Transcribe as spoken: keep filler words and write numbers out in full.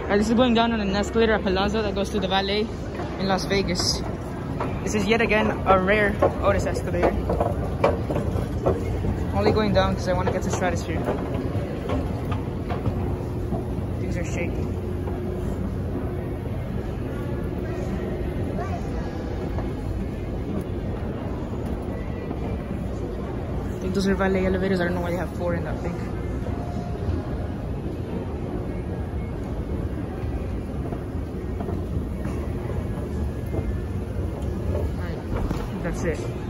Alright, this is going down on an escalator at Palazzo that goes to the valet in Las Vegas. This is yet again a rare Otis escalator. Only going down because I want to get to stratosphere. Things are shaky. I think those are valet elevators. I don't know why they have four in that thing. Alright, that's it.